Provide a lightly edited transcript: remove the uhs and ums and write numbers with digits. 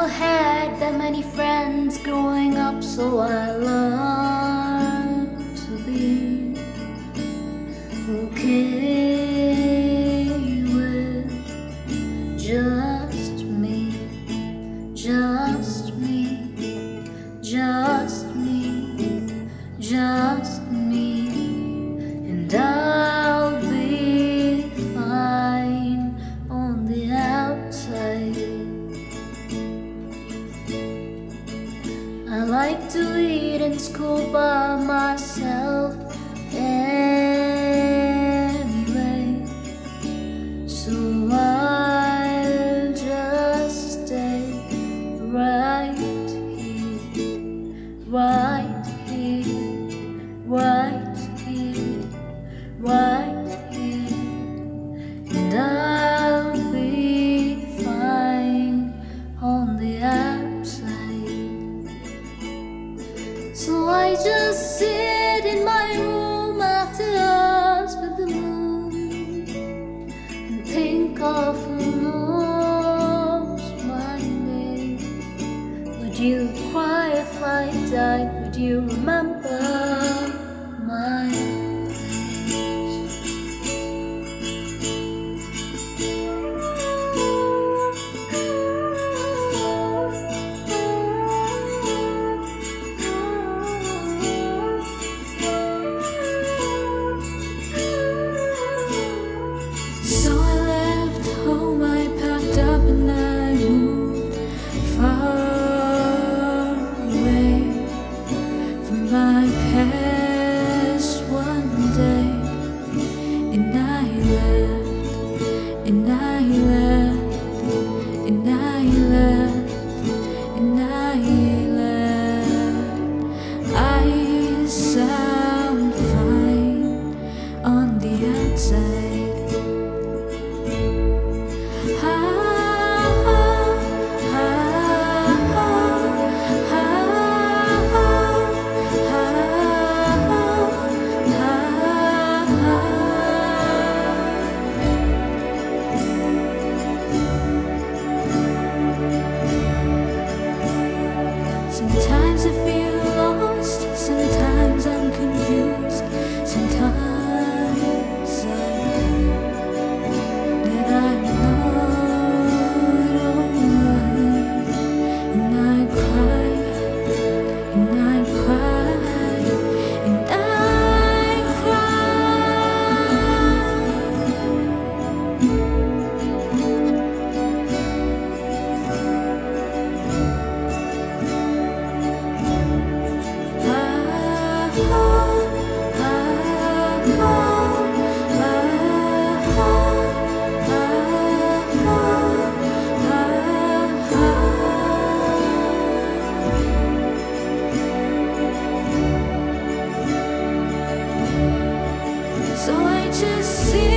never had that many friends growing up, so I learned to be okay with just me, just me, just me, just me, and I'll be fine on the outside. I like to eat in school by myself anyway, so I'll just stay right here, right here, right here, right here, and I'll be fine on the outside. So I just sit in my room after hours with the moon and think of who knows my name. Would you cry if I died? Would you remember my so I just see